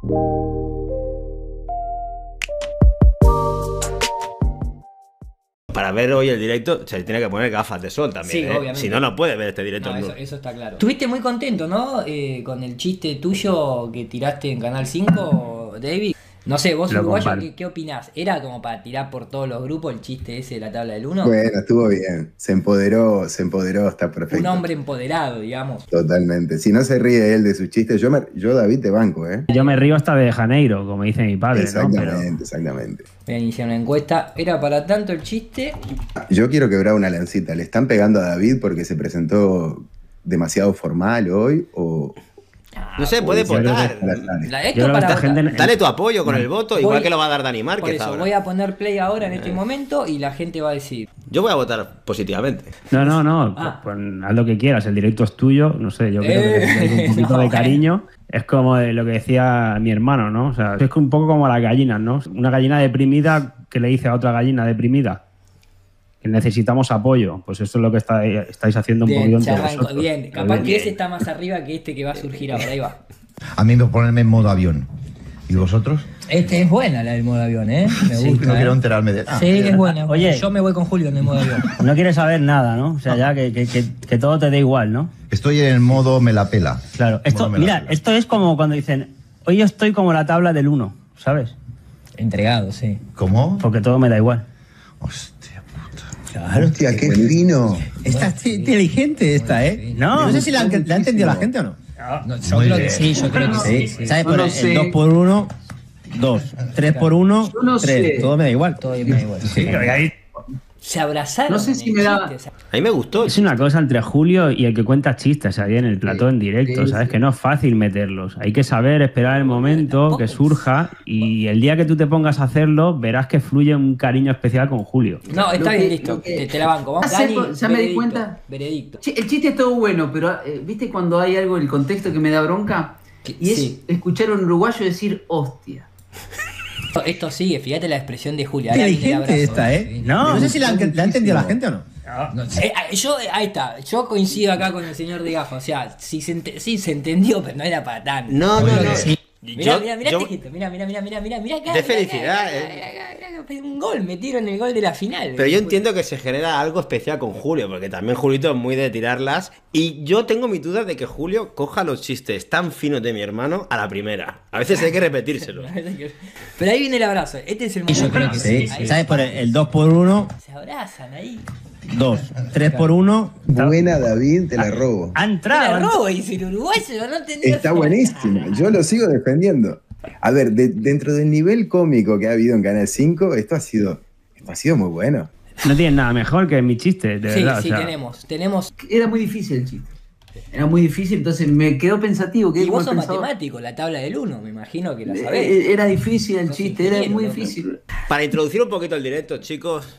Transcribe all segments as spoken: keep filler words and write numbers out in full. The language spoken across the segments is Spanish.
Para ver hoy el directo se tiene que poner gafas de sol también, sí, ¿eh? Obviamente. Si no, no puede ver este directo. No, eso, eso está claro. Estuviste muy contento, ¿no? Eh, con el chiste tuyo que tiraste en Canal cinco, David. No sé, vos Lo uruguayo, comparto. ¿qué, ¿qué opinás? ¿Era como para tirar por todos los grupos el chiste ese de la tabla del uno? Bueno, estuvo bien. Se empoderó, se empoderó, está perfecto. Un hombre empoderado, digamos. Totalmente. Si no se ríe él de sus chistes, yo, me, yo David, te banco, ¿eh? Yo me río hasta de Janeiro, como dice mi padre, Exactamente, ¿no? Pero... exactamente. Voy a iniciar una encuesta. ¿Era para tanto el chiste? Yo quiero quebrar una lancita. ¿Le están pegando a David porque se presentó demasiado formal hoy? O, No sé, puede o votar. La, Yo esto creo que para esta votar. gente... Dale tu apoyo con el voto, Voy- igual que lo va a dar Dani Por Márquez eso, ahora. voy a poner play ahora en este momento y la gente va a decir. Yo voy a votar positivamente. No, no, no, Ah. pues, pues haz lo que quieras, el directo es tuyo, no sé, yo creo que Eh, le tengo un poquito no, de eh. cariño. Es como de lo que decía mi hermano, ¿no? O sea, es un poco como las gallinas, ¿no? Una gallina deprimida que le dice a otra gallina deprimida que necesitamos apoyo. Pues eso es lo que está, estáis haciendo un Bien, poquito se entre arrancó. vosotros. Bien, capaz Bien. que ese está más arriba que este que va a surgir ahora. Ahí va. A mí me ponerme en modo avión. ¿Y vosotros? Este es buena la del modo avión, ¿eh? Me Sí, gusta. no ¿eh? quiero enterarme de nada. Sí, es buena. Oye. Yo me voy con Julio en el modo avión. No quieres saber nada, ¿no? O sea, ya que, que, que, que todo te dé igual, ¿no? Estoy en el modo me la pela. Claro. Esto, Modo me la mira, pela. esto es como cuando dicen, hoy yo estoy como la tabla del uno, ¿sabes? Entregado, sí. ¿Cómo? Porque todo me da igual. Hostia puta. Claro. Hostia, qué fino. Está inteligente esta, ¿eh? No. No sé si la, han- la ha entendido la gente o no. No, yo Muy creo bien. que sí, yo creo que sí. sí. ¿Sabes? No Por lo el, sé. dos por uno, dos. tres por uno, Yo no tres. sé. Todo me da igual. Todo me da igual. Sí. Se abrazaron. No sé en si el me da- chiste, o sea, A mí me gustó. Es una cosa entre Julio y el que cuenta chistes ahí en el plató en directo, sí, ¿sabes? sí. Que no es fácil meterlos. Hay que saber esperar el momento que surja y el día que tú te pongas a hacerlo verás que fluye un cariño especial con Julio. No, está Lo que- bien, listo. lo que- Te, te la banco. Vamos, Ya sé, Dani, ya me di veredicto, cuenta. Veredicto. Che, el chiste estuvo bueno, pero eh, ¿viste cuando hay algo en el contexto que me da bronca? Y es Sí. escuchar a un uruguayo decir hostia. Esto, esto sigue, fíjate la expresión de Julio. Ahora viene el Inteligente abrazo. esta, ¿eh? No. No sé si la, han- la ha entendido la gente o no. Eh, eh, yo, eh, ahí está, yo coincido acá con el señor de gafas, o sea, sí se, ente- sí se entendió, pero no era para tanto. No, no, no. Sí. Mirá, Yo- mirá, mirá yo- este gesto, mirá, mirá, mirá, mirá, mirá, mirá acá. De mirá felicidad, acá, eh. mirá acá, mirá acá, un gol, metieron el gol de la final. Pero yo entiendo que se genera algo especial con Julio, porque también Julito es muy de tirarlas. Y yo tengo mis dudas de que Julio coja los chistes tan finos de mi hermano a la primera. A veces hay que repetírselo. Pero ahí viene el abrazo, este es el momento. Yo creo que sí. Ahí ¿Sabes? Por el, el dos por uno, se abrazan ahí. dos. tres por uno, Buena, David, te la robo. Ha Era entrado. robo, y si el uruguayo no entendía. Está buenísima. Yo lo sigo defendiendo. A ver, de- dentro del nivel cómico que ha habido en Canal cinco, esto ha sido, esto ha sido muy bueno. No tienes nada mejor que mi chiste, de Sí, verdad. sí, o sea, tenemos, tenemos. Era muy difícil el chiste. Era muy difícil, entonces me quedó pensativo. quedé Y como vos sos el pensador. matemático, la tabla del uno, me imagino que la Eh, sabés. eh, Era difícil el Sos chiste, era ingeniero, muy ¿no? difícil. Para introducir un poquito el directo, chicos,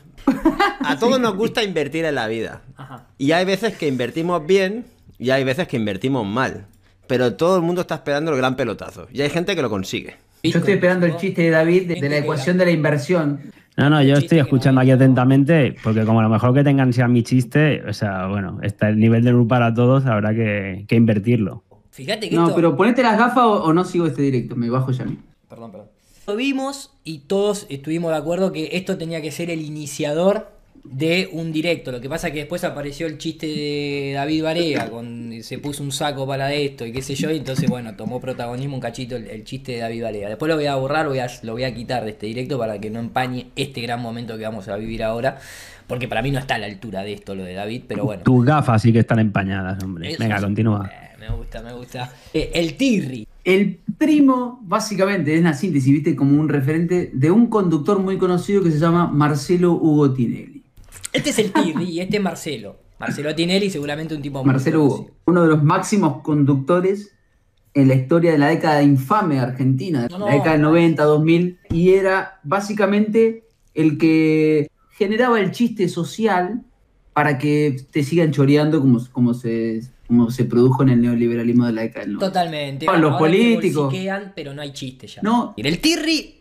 a todos nos gusta invertir en la vida. Ajá. Y hay veces que invertimos bien y hay veces que invertimos mal. Pero todo el mundo está esperando el gran pelotazo. Y hay gente que lo consigue. Yo estoy esperando el chiste de David de, de la ecuación de la inversión. No, no, yo estoy escuchando aquí atentamente, porque como a lo mejor que tengan sea mi chiste, o sea, bueno, está el nivel de luz para todos, habrá que, que invertirlo. Fíjate que No, esto... pero ponete las gafas o, o no sigo este directo, me bajo ya a mí. Perdón, perdón. Lo vimos y todos estuvimos de acuerdo que esto tenía que ser el iniciador de un directo. Lo que pasa es que después apareció el chiste de David Barea, con, se puso un saco para esto y qué sé yo, y entonces, bueno, tomó protagonismo un cachito el, el chiste de David Barea. Después lo voy a borrar, voy a, lo voy a quitar de este directo para que no empañe este gran momento que vamos a vivir ahora, porque para mí no está a la altura de esto lo de David, pero bueno. Tus gafas sí que están empañadas, hombre. Eso Venga, sí. continúa. Eh, me gusta, me gusta. Eh, el Tirri. El primo, básicamente, es una síntesis, viste, como un referente de un conductor muy conocido que se llama Marcelo Hugo Tinelli. Este es el Tirri y este es Marcelo. Marcelo Tinelli, seguramente un tipo muy Marcelo Hugo, conocido. uno de los máximos conductores en la historia de la década infame de Argentina, No, no. la década del noventa, dos mil, y era básicamente el que generaba el chiste social para que te sigan choreando como, como, se, como se produjo en el neoliberalismo de la década del noventa. Totalmente. Con los ahora te políticos. bolsiquean, pero no hay chiste ya. No. Y el Tirri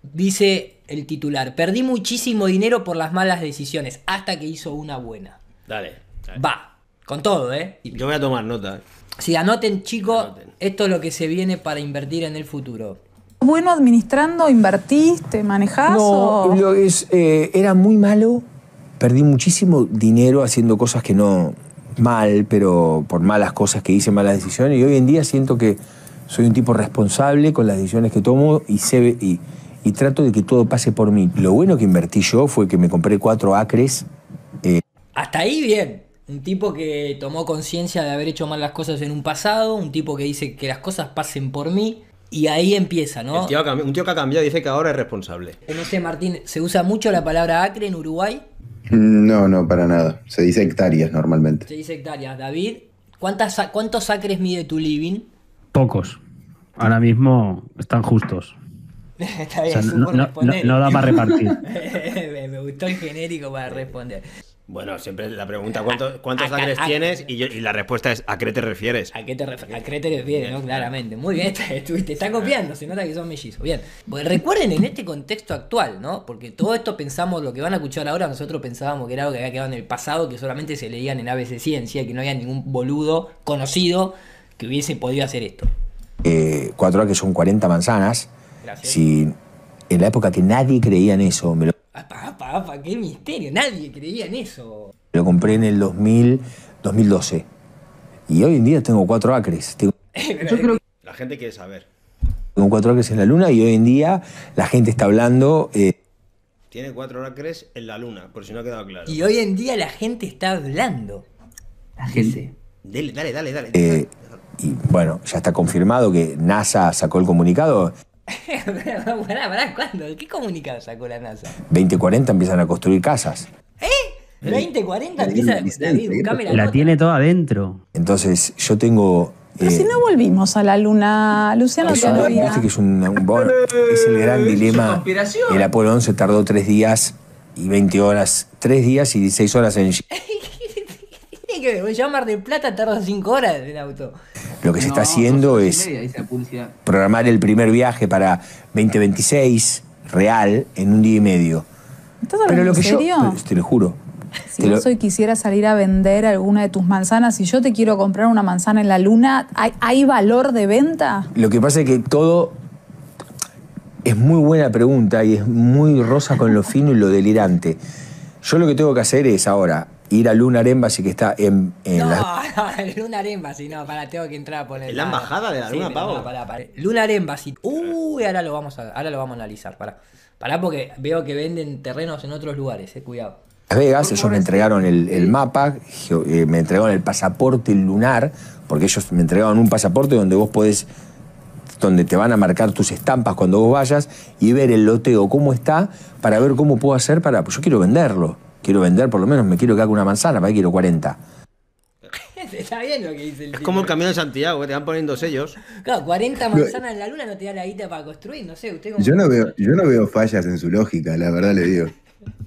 dice el titular: perdí muchísimo dinero por las malas decisiones hasta que hizo una buena. Dale. dale. Va, con todo, ¿eh? Yo voy a tomar nota. Si anoten, chicos, Anoten. esto es lo que se viene para invertir en el futuro. Bueno, administrando, invertiste, manejás No, o... lo es, eh, era muy malo. Perdí muchísimo dinero haciendo cosas que no... Mal, pero por malas cosas que hice, malas decisiones. Y hoy en día siento que soy un tipo responsable con las decisiones que tomo y, sé, y, y trato de que todo pase por mí. Lo bueno que invertí yo fue que me compré cuatro acres. Eh, Hasta ahí bien. Un tipo que tomó conciencia de haber hecho mal las cosas en un pasado, un tipo que dice que las cosas pasen por mí, y ahí empieza, ¿no? El tío ha cambi- un tío que ha cambiado dice que ahora es responsable. No sé, Martín, ¿se usa mucho la palabra acre en Uruguay? No, no, para nada. Se dice hectáreas normalmente. Se dice hectáreas. David, ¿cuántas, ¿cuántos acres mide tu living? Pocos. Ahora mismo están justos. Está O bien, sea, supo no, no- responder. no- no da para repartir. me, me gustó el genérico para responder. Bueno, siempre la pregunta, ¿cuántos, cuántos a- acres a- tienes? Y, yo- y la respuesta es, ¿a qué te refieres? ¿A qué te, ref- a qué te refieres, no? Claramente. Muy bien, te, te, te está copiando, se nota que son mellizos. Bien. Pues recuerden en este contexto actual, ¿no? Porque todo esto pensamos, lo que van a escuchar ahora, nosotros pensábamos que era algo que había quedado en el pasado, que solamente se leían en A B C Ciencia, y que no había ningún boludo conocido que hubiese podido hacer esto. eh, cuatro acres son cuarenta manzanas. Gracias. Si en la época que nadie creía en eso, me lo, Apa, apa, apa, qué misterio, nadie creía en eso. lo compré en el dos mil, dos mil doce. Y hoy en día tengo cuatro acres. Tengo, Yo creo que La gente quiere saber. tengo cuatro acres en la luna y hoy en día la gente está hablando... eh, Tiene cuatro acres en la luna, por si no ha quedado claro. Y hoy en día la gente está hablando. la gente. Dale, dale, dale. dale. eh, y bueno, ya está confirmado que NASA sacó el comunicado. Pará, pará, ¿cuándo? ¿Qué comunicado sacó la NASA? veinte cuarenta empiezan a construir casas. veinte, cuarenta, Tiene empieza una licencia, David, ¿qué buscame la La nota. tiene toda adentro. Entonces yo tengo... Pero eh, si no volvimos a la luna, Luciano o sea, todavía. viste que es, un, un- bueno, es el gran Es una dilema. conspiración. El Apolo once tardó tres días y veinte horas. Tres días y dieciséis horas en... Tiene que ver, yo a Mar del Plata tardo cinco horas en auto. Lo que se No, está haciendo dos horas y es media, dice la publicidad. programar el primer viaje para veinte veintiséis, real, en un día y medio. ¿Estás hablando Pero lo que en yo... serio? pero te lo juro. Si te lo- vos hoy quisiera salir a vender alguna de tus manzanas, si yo te quiero comprar una manzana en la luna, ¿hay, hay valor de venta? Lo que pasa es que todo es muy buena pregunta y es muy rosa con lo fino y lo delirante. Yo lo que tengo que hacer es ahora ir a Lunar Embassy, que está en, en No, la... no, Lunar Embassy, no, para, tengo que entrar a poner. ¿En la embajada de la Luna, pero pavo? no, pará, pará. Lunar Embassy. Uy, ahora lo vamos a, ahora lo vamos a analizar, pará. Pará porque veo que venden terrenos en otros lugares, eh, cuidado. Las Vegas. Ellos me entregaron el, el mapa, geo- eh, me entregaron el pasaporte lunar, porque ellos me entregaron un pasaporte donde vos podés, donde te van a marcar tus estampas cuando vos vayas y ver el loteo cómo está para ver cómo puedo hacer para... Pues yo quiero venderlo, quiero vender, por lo menos me quiero que haga una manzana, para que quiero cuarenta. Está bien lo que dice el Es tipo. como el camino de Santiago, que te van poniendo sellos. Claro, cuarenta manzanas en la luna no te da la guita para construir, no sé, usted como... Yo no veo, yo no veo fallas en su lógica, la verdad le digo.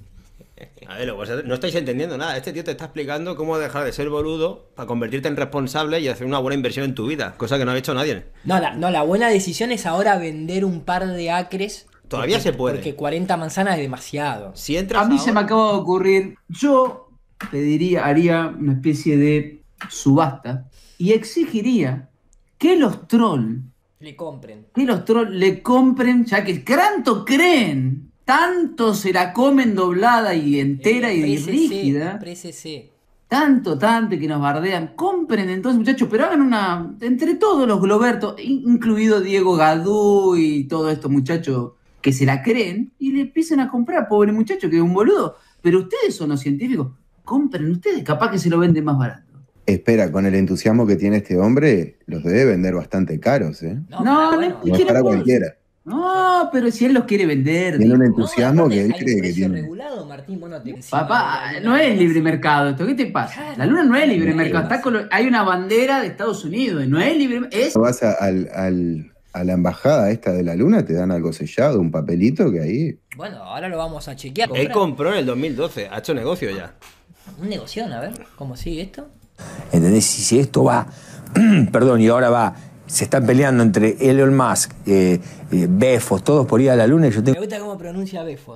A ver, vosotros no estáis entendiendo nada. Este tío te está explicando cómo dejar de ser boludo para convertirte en responsable y hacer una buena inversión en tu vida, cosa que no ha hecho nadie. No, la, no, la buena decisión es ahora vender un par de acres. Todavía porque- se puede. Porque cuarenta manzanas es demasiado. Si entras A mí ahora- se me acaba de ocurrir, yo pediría, haría una especie de subasta y exigiría que los trolls, Le compren. que los trolls le compren, ya que tanto creen, tanto se la comen doblada y entera y Précese, rígida, précese. tanto, tanto que nos bardean, compren entonces muchachos, pero hagan una, entre todos los Globertos, in- incluido Diego Gadú y todos estos muchachos que se la creen y le empiecen a comprar, pobre muchacho que es un boludo, pero ustedes son los científicos, compren ustedes, capaz que se lo venden más barato. Espera, con el entusiasmo que tiene este hombre, los debe vender bastante caros, ¿eh? No, No, pero no, bueno. ¿y No es quién para lo puede? cualquiera. No, pero si él los quiere vender. Tiene un digo. entusiasmo aparte, que él hay un cree que precio tiene. regulado, Martín, vos no te- Papá, encima de no la- es libre mercado esto, ¿qué te pasa? Claro. La luna no es libre No mercado, es. está colo- hay una bandera de Estados Unidos, y no es libre, es Vas a, al- al- a la embajada esta de la luna, te dan algo sellado, un papelito que ahí... Bueno, ahora lo vamos a chequear. Él Comprar. compró en el dos mil doce, ha hecho negocio ya. Un negocio, a ver, ¿cómo sigue esto? ¿Entendés? Si, si esto va, perdón, y ahora va, se están peleando entre Elon Musk, eh, eh, Bezos, todos por ir a la luna y yo Me tengo... gusta cómo pronuncia Befos, ¿eh?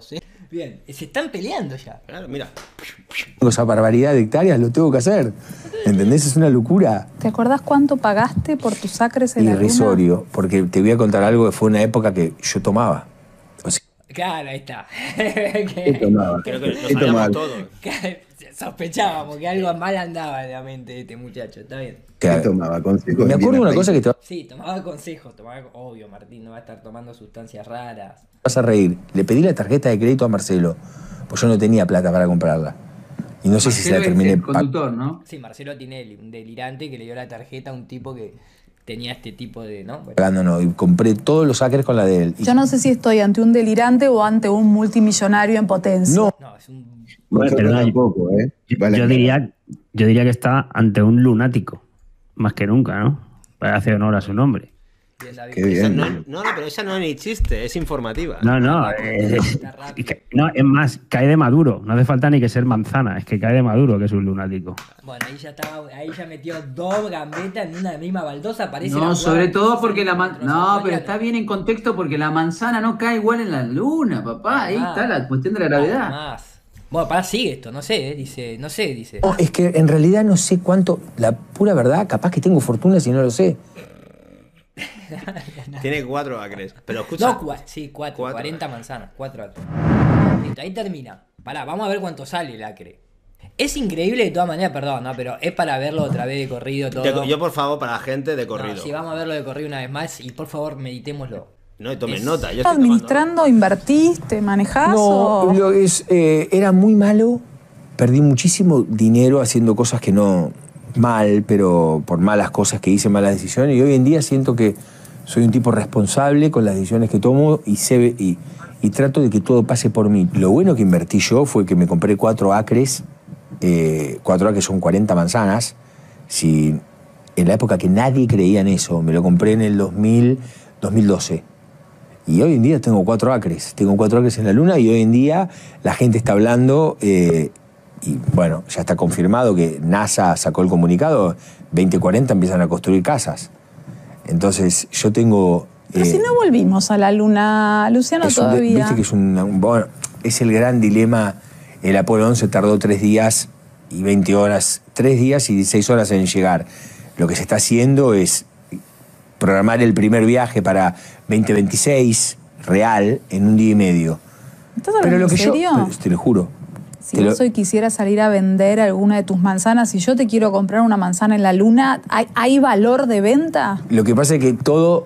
Bien, se están peleando ya. Claro, mira. Tengo esa barbaridad de hectáreas, lo tengo que hacer. ¿Entendés? Es una locura. ¿Te acordás cuánto pagaste por tus acres en la luna? Irrisorio, porque te voy a contar algo que fue una época que yo tomaba. O sea, Claro, ahí está. ¿Qué tomaba? Creo que nos ¿Qué sabíamos tomaba? todos. Sospechábamos que algo mal andaba en la mente de este muchacho, está bien. ¿Qué tomaba? Consejos me de acuerdo de una Viena cosa que te vas Sí, tomaba consejos, tomaba... Obvio, Martín no va a estar tomando sustancias raras. a reír. Le pedí la tarjeta de crédito a Marcelo, pues yo no tenía plata para comprarla. Y no sé si se la Marcelo es terminé el pa- conductor, ¿no? Sí, Marcelo Tinelli, un delirante que le dio la tarjeta a un tipo que tenía este tipo de... ¿no? Bueno, pagando, no. Y compré todos los acres con la de él. Y Yo no sé si estoy ante un delirante o ante un multimillonario en potencia. no, no, es un... Bueno, Nosotros pero no, tampoco, ¿eh? Vale, yo, claro. diría, yo diría que está ante un lunático, más que nunca, ¿no? Para hacer honor a su nombre. Bien, David. Qué Esa bien. no, no, no, pero esa no es ni chiste, es informativa. No, no, es, Está rápido. es que- no, es más, cae de maduro. No hace falta ni que ser manzana, es que cae de maduro que es un lunático. Bueno, ahí ya estaba, ahí ya metió dos gambetas en una misma baldosa, parece la No, jugada sobre de todo César porque la contra manzana. los No, pero australianos. está bien en contexto porque la manzana no cae igual en la luna, papá. Ahí Ah. está la cuestión de la Nada gravedad. más. Bueno, para sigue esto, no sé, eh, dice, no sé, dice. no, es que en realidad no sé cuánto, la pura verdad, capaz que tengo fortuna si no lo sé. Tiene cuatro acres. Pero escucha. No, cua- sí, cuatro, Cuatro. cuarenta manzanas, cuatro acres. Listo, ahí termina. Pará, vamos a ver cuánto sale el acre. Es increíble de todas maneras, perdón, ¿no? Pero es para verlo otra vez de corrido todo. De- yo, por favor, para la gente de No, corrido. sí, vamos a verlo de corrido una vez más y por favor meditémoslo. No, y tomen Es- nota. Yo ¿Estás estoy tomando administrando, invertiste, manejás No, o...? lo es, eh, era muy malo. Perdí muchísimo dinero haciendo cosas que no mal, pero por malas cosas que hice, malas decisiones. Y hoy en día siento que soy un tipo responsable con las decisiones que tomo y, sé, y, y trato de que todo pase por mí. Lo bueno que invertí yo fue que me compré cuatro acres. Eh, cuatro acres son cuarenta manzanas. Si, en la época que nadie creía en eso, me lo compré en el dos mil, dos mil doce. Y hoy en día tengo cuatro acres. Tengo cuatro acres en la luna y hoy en día la gente está hablando, eh, y bueno, ya está confirmado que NASA sacó el comunicado, veinte cuarenta empiezan a construir casas. Entonces yo tengo... Pero eh, si no volvimos a la luna, Luciano, es un- todavía. Viste que es un, un- bueno, es el gran dilema. El Apolo once tardó tres días y veinte horas, tres días y dieciséis horas en llegar. Lo que se está haciendo es programar el primer viaje para veinte veintiséis, real, en un día y medio. ¿Estás hablando Pero lo que en serio? yo, te lo juro. Si te vos lo- hoy quisieras salir a vender alguna de tus manzanas, si yo te quiero comprar una manzana en la luna, ¿hay, hay valor de venta? Lo que pasa es que todo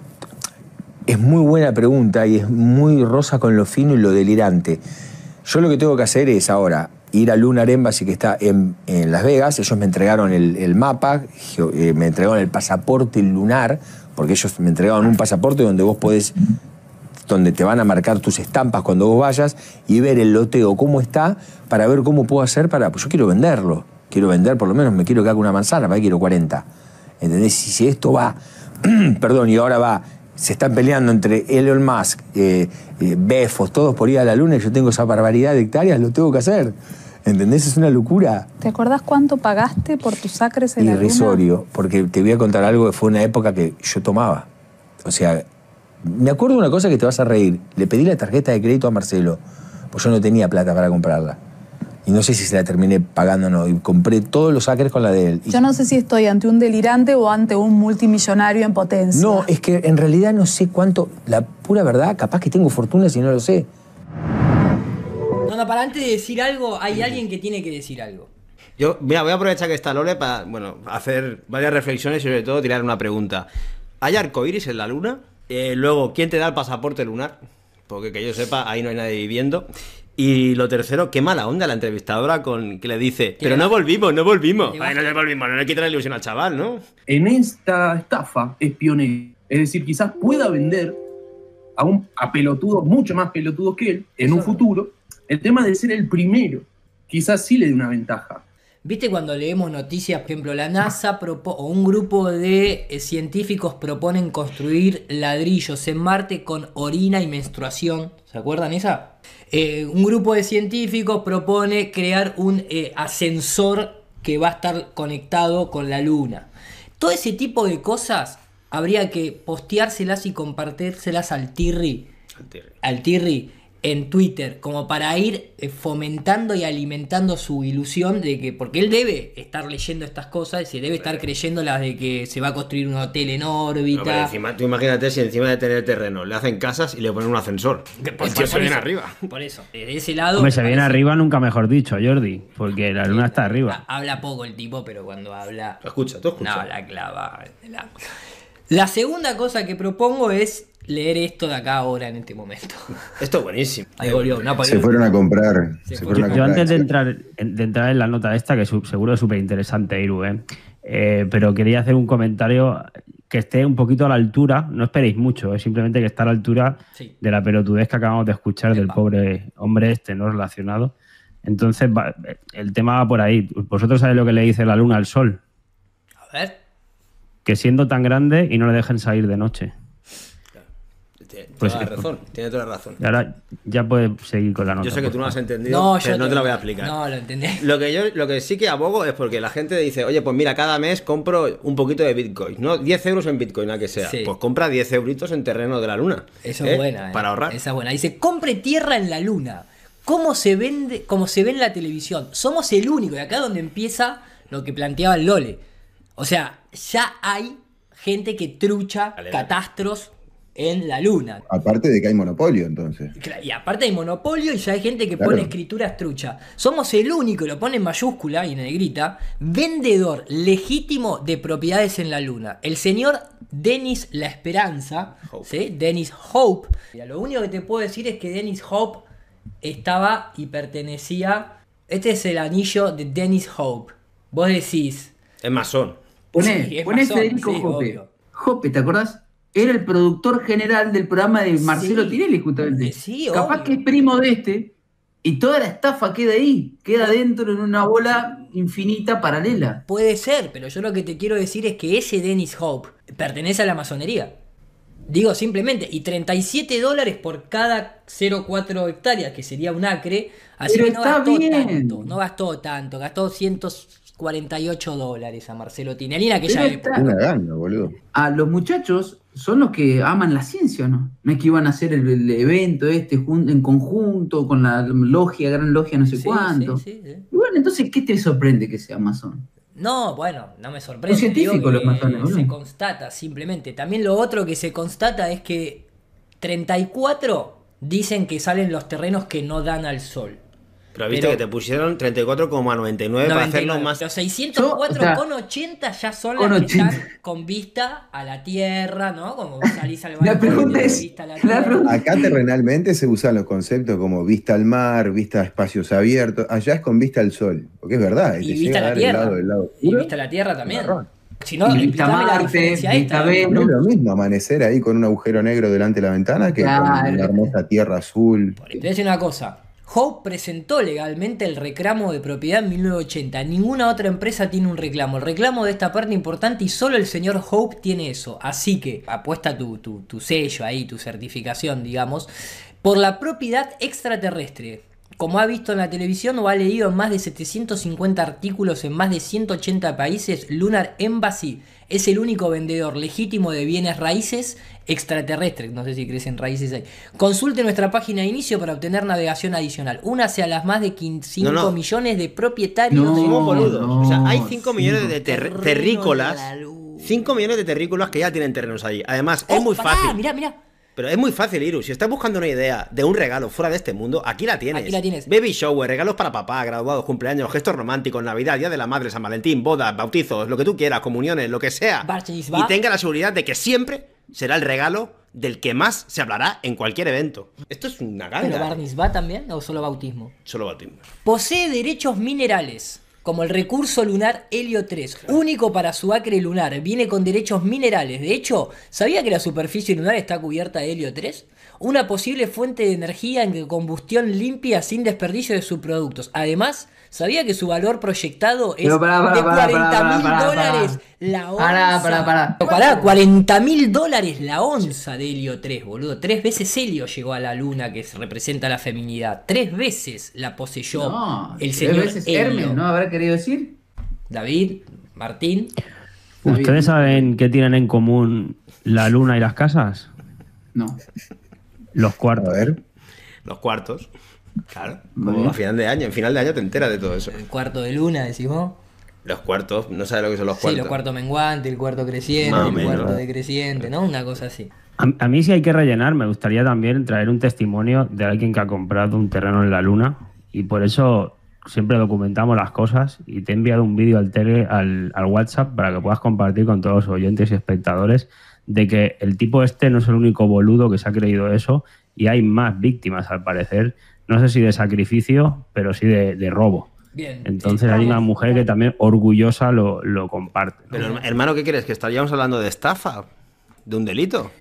es muy buena pregunta y es muy rosa con lo fino y lo delirante. Yo lo que tengo que hacer es ahora ir a Lunar Embassy, que está en, en Las Vegas. Ellos me entregaron el, el mapa, geo- eh, me entregaron el pasaporte lunar, porque ellos me entregaron un pasaporte donde vos podés, donde te van a marcar tus estampas cuando vos vayas y ver el loteo cómo está para ver cómo puedo hacer para... Pues yo quiero venderlo, quiero vender, por lo menos me quiero que haga una manzana, para que quiero cuarenta. ¿Entendés? Y si esto va, perdón, y ahora va, se están peleando entre Elon Musk, eh, eh, Bezos, todos por ir a la luna y yo tengo esa barbaridad de hectáreas, lo tengo que hacer. ¿Entendés? Es una locura. ¿Te acordás cuánto pagaste por tus acres en la luna? Irrisorio, porque te voy a contar algo que fue una época que yo tomaba. O sea, me acuerdo de una cosa que te vas a reír. Le pedí la tarjeta de crédito a Marcelo, pues yo no tenía plata para comprarla. Y no sé si se la terminé pagando o no. Y compré todos los acres con la de él. Y Yo no sé si estoy ante un delirante o ante un multimillonario en potencia. no, es que en realidad no sé cuánto, la pura verdad, capaz que tengo fortuna si no lo sé. No, no, para antes de decir algo, hay alguien que tiene que decir algo. Yo, mira, voy a aprovechar que está Lore para, bueno, hacer varias reflexiones y sobre todo tirar una pregunta. ¿Hay arcoiris en la luna? Eh, luego, ¿quién te da el pasaporte lunar? Porque que yo sepa, ahí no hay nadie viviendo. Y lo tercero, qué mala onda la entrevistadora con que le dice, pero no volvimos, no volvimos. Ay, no volvimos, no le quita la ilusión al chaval, ¿no? En esta estafa es pionero. Es decir, quizás pueda vender a, un, a pelotudos, mucho más pelotudos que él, en un futuro, el tema de ser el primero. Quizás sí le dé una ventaja. ¿Viste cuando leemos noticias, por ejemplo, la NASA propo- o un grupo de eh, científicos proponen construir ladrillos en Marte con orina y menstruación? ¿Se acuerdan esa? Eh, un grupo de científicos propone crear un eh, ascensor que va a estar conectado con la Luna. Todo ese tipo de cosas habría que posteárselas y compartírselas al Tirri, al Tirri en Twitter, como para ir eh, fomentando y alimentando su ilusión de que, porque él debe estar leyendo estas cosas, se debe estar creyendo las de que se va a construir un hotel en órbita. No, pero encima, tú imagínate si encima de tener terreno le hacen casas y le ponen un ascensor. Que por- El tío por se viene eso, arriba. Por eso, de ese lado. Hombre, me se viene parece- arriba nunca mejor dicho, Jordi, porque la luna está arriba. Habla poco el tipo, pero cuando habla. Escucha, tú escucha. No, la clava. La... la segunda cosa que propongo es leer esto de acá ahora en este momento. Esto es buenísimo. Ahí volvió, no, Se fueron a comprar. Se fue. fueron a Yo comprar. antes de entrar, en- de entrar en la nota esta, que su- seguro es súper interesante, Iru, ¿eh? Eh, pero quería hacer un comentario que esté un poquito a la altura, no esperéis mucho, es simplemente que está a la altura Sí. de la pelotudez que acabamos de escuchar del Epa. pobre hombre este no relacionado. Entonces, va- el tema va por ahí. Vosotros sabéis lo que le dice la luna al sol, A ver. que siendo tan grande y no le dejen salir de noche. Tiene Pues toda la sí. razón, tiene toda la razón. Y ahora ya puedes seguir con la nota. Yo sé que por tú no lo has favor. entendido, No, pero yo no te te- lo voy a explicar. No, lo entendí. Lo que yo, lo que sí que abogo es porque la gente dice, oye, pues mira, cada mes compro un poquito de Bitcoin, ¿no? diez euros en Bitcoin, a que sea. Sí. Pues compra diez euritos en terreno de la luna. Eso ¿eh? es buena. eh. Para ahorrar. Esa es buena. Dice, compre tierra en la luna. ¿Cómo se vende, cómo se ve en la televisión? Somos el único, y acá es donde empieza lo que planteaba el Lole. O sea, ya hay gente que trucha Dale, dale. catastros en la luna. Aparte de que hay monopolio, entonces. Cla- Y aparte hay monopolio y ya hay gente que Claro. pone escrituras trucha. Somos el único, y lo pone en mayúscula y en negrita, vendedor legítimo de propiedades en la luna. El señor Dennis La Esperanza, Hope. ¿sí? Dennis Hope. Mira, lo único que te puedo decir es que Dennis Hope estaba y pertenecía... Este es el anillo de Dennis Hope. Vos decís... Es masón. Poné, Sí, es poné masón, Federico sí, Jope. obvio. Jope, ¿te acordás? Era el productor general del programa de Marcelo Sí. Tinelli, justamente. Eh, sí, Capaz obvio. que es primo de este, y toda la estafa queda ahí, queda dentro en una bola infinita paralela. Puede ser, pero yo lo que te quiero decir es que ese Dennis Hope pertenece a la masonería. Digo simplemente, y treinta y siete dólares por cada cero coma cuatro hectáreas, que sería un acre, así Pero que no está gastó bien. tanto, no gastó tanto, gastó ciento cuarenta y ocho dólares a Marcelo Tinelli en aquella Pero época. está- Una gana, boludo. A los muchachos son los que aman la ciencia, ¿no? No es que iban a hacer el, el evento este jun- en conjunto con la logia, gran logia, no sé Sí, cuánto. sí, sí, sí. Y bueno, entonces, ¿qué te sorprende que sea masón? No, bueno, no me sorprende. Son científicos digo que los masones, boludo. se constata simplemente. También lo otro que se constata es que treinta y cuatro dicen que salen los terrenos que no dan al sol. Pero viste Pero- que te pusieron treinta y cuatro coma noventa y nueve para noventa y nueve. hacerlo más... Los seiscientos cuatro Yo, o sea, con ochenta ya son con las que ochenta. están con vista a la Tierra, ¿no? Como salís al La balcón, pregunta tenés es- vista a la la Tierra. pregunta- Acá terrenalmente se usan los conceptos como vista al mar, vista a espacios abiertos. Allá es con vista al sol. Porque es verdad. el Y que vista llega a la dar el Tierra. lado del lado Y oscuro, vista a la Tierra también. Marrón. Si no, Y vista explícame la Marte, diferencia vista esta. Venus. No es lo mismo amanecer ahí con un agujero negro delante de la ventana que Claro. con una hermosa tierra azul. Te voy a decir una cosa. Hope presentó legalmente el reclamo de propiedad en mil novecientos ochenta. Ninguna otra empresa tiene un reclamo. El reclamo de esta parte importante y solo el señor Hope tiene eso. Así que apuesta tu, tu, tu sello ahí, tu certificación, digamos, por la propiedad extraterrestre. Como ha visto en la televisión o ha leído en más de setecientos cincuenta artículos en más de ciento ochenta países, Lunar Embassy es el único vendedor legítimo de bienes raíces extraterrestres. No sé si crees en raíces ahí. Consulte nuestra página de inicio para obtener navegación adicional. Únase a las más de cinco No, no. millones de propietarios No, de Somos boludos. no, o sea, hay cinco millones de ter- terrenos terrícolas. de la luz. cinco millones de terrícolas que ya tienen terrenos allí. Además, es Oh, muy pará, fácil. Mirá, mirá. Pero es muy fácil, Iru. Si estás buscando una idea de un regalo fuera de este mundo, aquí la tienes. Aquí la tienes. Baby shower, regalos para papá, graduados, cumpleaños, gestos románticos, Navidad, Día de la Madre, San Valentín, bodas, bautizos, lo que tú quieras, comuniones, lo que sea. Bar mitzvah. Y tenga la seguridad de que siempre será el regalo del que más se hablará en cualquier evento. Esto es una ¿Pero ganga. Barniz va también o solo bautismo? Solo bautismo. Posee derechos minerales, como el recurso lunar Helio tres, único para su acre lunar. Viene con derechos minerales. De hecho, ¿sabía que la superficie lunar está cubierta de Helio tres? Una posible fuente de energía en combustión limpia sin desperdicio de sus productos. Además, ¿sabía que su valor proyectado es Pero pará, pará, de pará, cuarenta pará, mil pará, dólares pará. la onza? Pará, pará, pará. Pará, cuarenta mil dólares la onza de Helio tres, boludo. Tres veces Helio llegó a la luna, que representa la feminidad. Tres veces la poseyó No, el tres señor veces Helio. Hermes, ¿no habrá querido decir? David, Martín. ¿Ustedes saben qué tienen en común la luna y las casas? No. Los A cuartos. ver. Los cuartos. Claro. Como a final de año. En final de año te enteras de todo eso. El cuarto de luna, decimos. Los cuartos. No sabes lo que son los cuartos. Sí, los cuartos menguantes, el cuarto creciente, Más o el menos. cuarto decreciente, ¿no? Una cosa así. A, a mí si hay que rellenar, me gustaría también traer un testimonio de alguien que ha comprado un terreno en la luna y por eso siempre documentamos las cosas y te he enviado un vídeo al, tele, al, al WhatsApp para que puedas compartir con todos los oyentes y espectadores de que el tipo este no es el único boludo que se ha creído eso y hay más víctimas al parecer, no sé si de sacrificio, pero sí de, de robo. Bien. Entonces hay una mujer que también orgullosa lo, lo comparte, ¿no? Pero hermano, ¿qué quieres? ¿Que estaríamos hablando de estafa? ¿De un delito?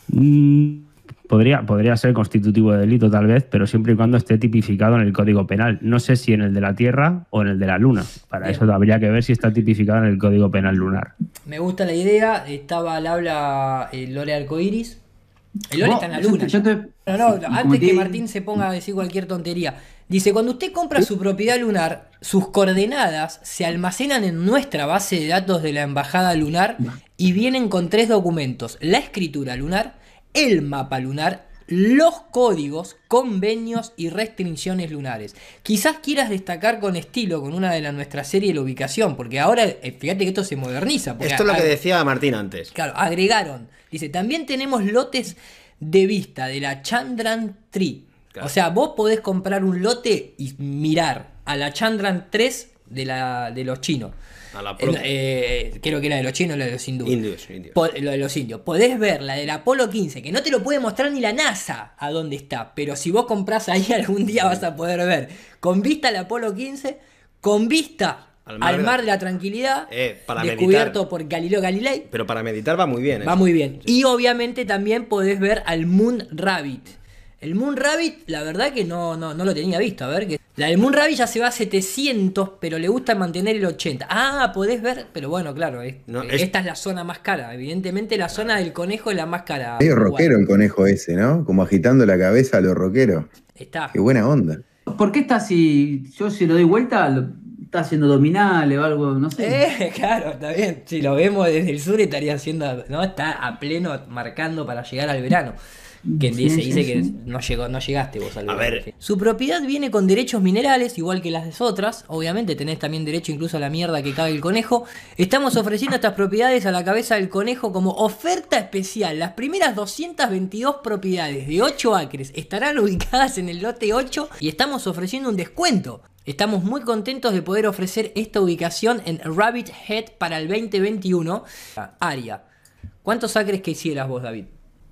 Mm, podría, podría ser constitutivo de delito tal vez, pero siempre y cuando esté tipificado en el Código Penal. No sé si en el de la Tierra o en el de la Luna. Para Bien. eso habría que ver si está tipificado en el Código Penal lunar. Me gusta la idea. Estaba al habla el Lore Arcoiris. El Lore Vos, está en la yo luna. te- yo te- No, no, y como antes te- que Martín se ponga a decir cualquier tontería. Dice, cuando usted compra su propiedad lunar, sus coordenadas se almacenan en nuestra base de datos de la Embajada Lunar y vienen con tres documentos. La escritura lunar, el mapa lunar, los códigos, convenios y restricciones lunares. Quizás quieras destacar con estilo con una de la, nuestra serie la ubicación, porque ahora, eh, fíjate que esto se moderniza. porque Esto es lo que ag- decía Martín antes. Claro, agregaron. Dice, también tenemos lotes de vista de la Chandran tres. Claro. O sea, vos podés comprar un lote y mirar a la Chandran tres de, la, de los chinos. A la Eh, pro- eh, creo que era de los chinos o la de los hindúes. Indios, indios. Po- lo de los indios. Podés ver la del Apolo quince, que no te lo puede mostrar ni la NASA a dónde está. Pero si vos comprás ahí algún día vas a poder ver. Con vista al Apolo quince, con vista Al al mar mar, de- de la tranquilidad, Eh, para descubierto meditar. por Galileo Galilei. Pero para meditar va muy bien. Va eso. muy bien. Y obviamente también podés ver al Moon Rabbit. El Moon Rabbit, la verdad que no, no, no lo tenía visto. A ver, que la del Moon Rabbit ya se va a setecientos, pero le gusta mantener el ochenta. Ah, podés ver, pero bueno, claro, es- No, eh, es- esta es la zona más cara. Evidentemente la zona del conejo es la más cara. Medio Uruguay. rockero el conejo ese, ¿no? Como agitando la cabeza a lo rockero. Está. Qué buena onda. ¿Por qué está así? Yo si lo doy vuelta, lo- está haciendo dominales o algo, no sé. Eh, claro, está bien. Si lo vemos desde el sur estaría haciendo, ¿no? Está a pleno marcando para llegar al verano. Que Sí, dice, sí, dice sí. que no llegó, no llegaste vos al A verano. ver. Su propiedad viene con derechos minerales, igual que las de otras. Obviamente tenés también derecho incluso a la mierda que cague el conejo. Estamos ofreciendo estas propiedades a la cabeza del conejo como oferta especial. Las primeras doscientas veintidós propiedades de ocho acres estarán ubicadas en el lote ocho y estamos ofreciendo un descuento. Estamos muy contentos de poder ofrecer esta ubicación en Rabbit Head para el veinte veintiuno. Aria, ¿cuántos acres que hicieras vos, David?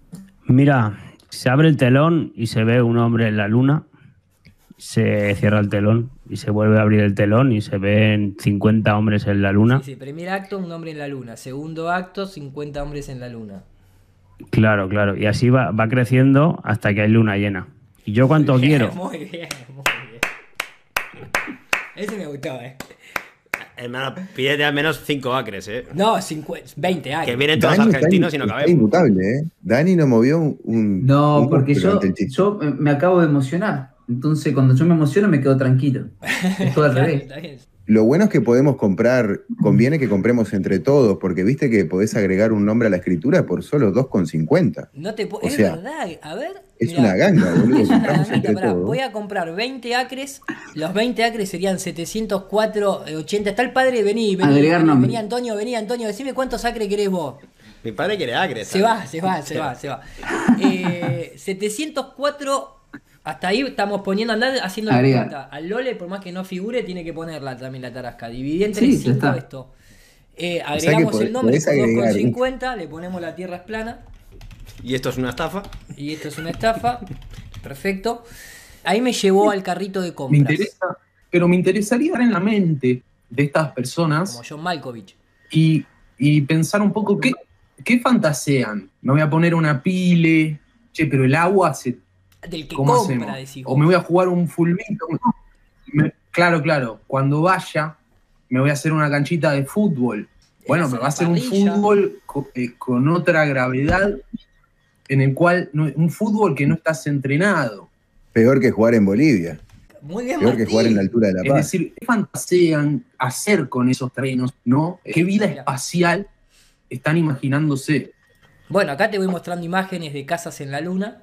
Mira, se abre el telón y se ve un hombre en la luna, se cierra el telón y se vuelve a abrir el telón y se ven cincuenta hombres en la luna. Sí, sí, primer acto, un hombre en la luna. Segundo acto, cincuenta hombres en la luna. Claro, claro. Y así va, va creciendo hasta que hay luna llena. ¿Y yo cuánto Muy bien, quiero? Muy bien, muy bien. Ese me gustó, eh. Hermano, pídete al menos cinco acres, ¿eh? No, cincuenta, veinte acres. Que vienen todos Dani los está argentinos y no está cabemos. inmutable, ¿eh? Dani no movió un. un- No, un porque músculo yo, ante el chiste. yo me- me acabo de emocionar. Entonces, cuando yo me emociono, me quedo tranquilo. Es todo al Claro, revés. está bien. Lo bueno es que podemos comprar, conviene que compremos entre todos, porque viste que podés agregar un nombre a la escritura por solo dos con cincuenta. No te puedo- O es sea, verdad, a ver. Es mirá. una ganga, boludo. Es una Compramos ganguita, entre pará, todos. voy a comprar veinte acres. Los veinte acres serían setecientos cuatro, eh, ochenta. Está el padre, vení, vení. Agregar vení, nombre. vení, Antonio, vení, Antonio. Decime cuántos acres querés vos. Mi padre quiere acres. Se ¿sabes? va, se va, se va, se va. Eh, setecientos cuatro, hasta ahí estamos poniendo, andar haciendo la Agregar. cuenta. Al Lole, por más que no figure, tiene que ponerla también la tarasca. Dividí entre Sí, ya cinco está. esto. Eh, O sea que agregamos podés- el nombre podés por dos agregar con un- cincuenta, le ponemos la tierra es plana. Y esto es una estafa. Y esto es una estafa. Perfecto. Ahí me llevó al carrito de Me compras. interesa, pero me interesaría dar en la mente de estas personas Como John Malkovich. y, y pensar un poco qué, qué fantasean. Me voy a poner una pile, che, pero el agua se. Del que ¿Cómo compra, hacemos? decís O vos. me voy a jugar un fulbito. Me- claro, claro. Cuando vaya, me voy a hacer una canchita de fútbol. Bueno, Hacer pero va la a ser un parrilla. fútbol co- eh, con otra gravedad, en el cual, no- un fútbol que no estás entrenado. Peor que jugar en Bolivia. Muy bien, Peor que Martín. jugar en la altura de La Es Paz. decir, ¿qué fantasean hacer con esos terrenos? ¿No? ¿Qué vida Mira. espacial están imaginándose? Bueno, acá te voy mostrando imágenes de casas en la luna.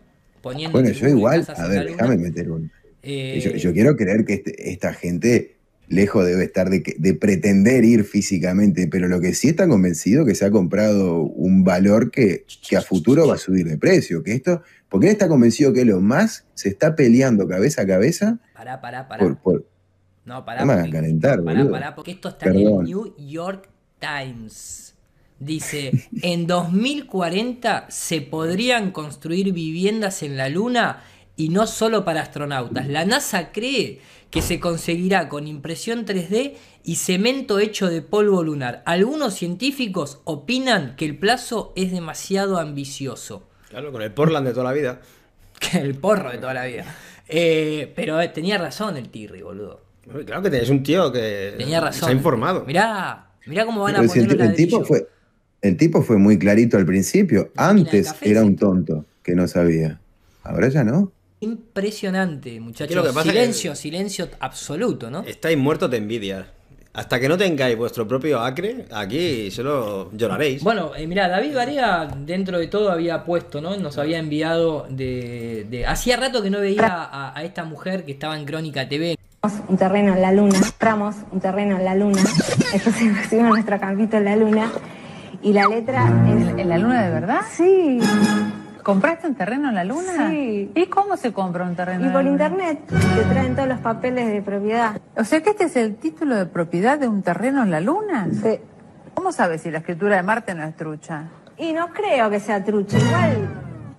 poniendo. Bueno, yo igual, casas a en la ver, luna. déjame meter un. Eh, Yo, yo quiero creer que este- esta gente lejos debe estar de, que- de pretender ir físicamente, pero lo que sí está convencido que se ha comprado un valor que, que a futuro va a subir de precio. Que esto, porque él está convencido que Elon Musk se está peleando cabeza a cabeza Pará, pará, pará. por. por No, pará. no me hagan porque- calentar, no, pará, boludo. pará, porque esto está en el Perdón. New York Times. Dice, en dos mil cuarenta se podrían construir viviendas en la Luna y no solo para astronautas. La NASA cree que se conseguirá con impresión tres D y cemento hecho de polvo lunar. Algunos científicos opinan que el plazo es demasiado ambicioso. Claro, con el Portland de toda la vida. Que el porro de toda la vida. Eh, pero eh, tenía razón el Tirri, boludo. Claro que es un tío que Tenía razón. se ha informado. Mirá, mirá cómo van a Pero si poner el, los el tipo ladrillos. fue, el tipo fue muy clarito al principio. Antes café, era sí. un tonto que no sabía. Ahora ya no. Impresionante, Aquí muchachos. lo que pasa Silencio, que- silencio absoluto, ¿no? Estáis muertos de envidia. Hasta que no tengáis vuestro propio acre, aquí solo lloraréis. Bueno, eh, mirá, David Barea dentro de todo había puesto, ¿no? Nos había enviado de... de- Hacía rato que no veía a, a esta mujer que estaba en Crónica T V. Un terreno en la luna, compramos un terreno en la luna, entonces pusimos nuestro campito en la luna y la letra es... ¿En la luna de verdad? Sí. ¿Compraste un terreno en la luna? Sí. ¿Y cómo se compra un terreno Y en por la luna? internet te traen todos los papeles de propiedad. O sea que este es el título de propiedad de un terreno en la luna. Sí. ¿Cómo sabes si la escritura de Marte no es trucha? Y no creo que sea trucho, igual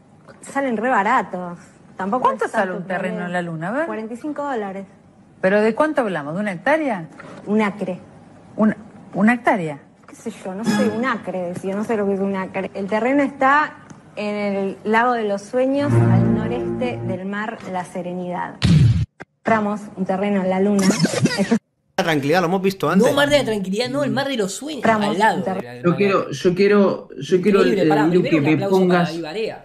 salen re baratos. Tampoco ¿Cuánto es sale tanto un terreno problema. en la luna? A ver. cuarenta y cinco dólares. ¿Pero de cuánto hablamos? ¿De una hectárea? Un acre. ¿Una, una hectárea? ¿Qué sé yo? No sé, un acre, decía, no sé lo que es un acre. El terreno está en el lago de los Sueños, al noreste del mar La Serenidad. Compramos un terreno en la luna. Entonces, La tranquilidad, lo hemos visto antes. No, Mar de la Tranquilidad, no, el Mar de los Sueños. Compramos Al lado. un terreno. era el Yo mar. quiero, yo quiero, yo quiero Increíble, eh, pará, Iru, primero que un me aplauso para pongas. David Barea.